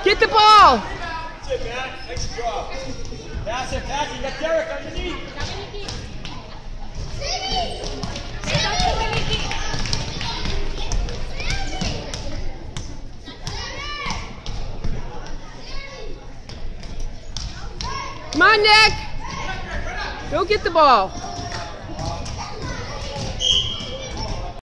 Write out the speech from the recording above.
Get the ball. That's it, Matt. Nice job. Pass it, pass it. You got Derek underneath. Come on, Nick. Go get the ball.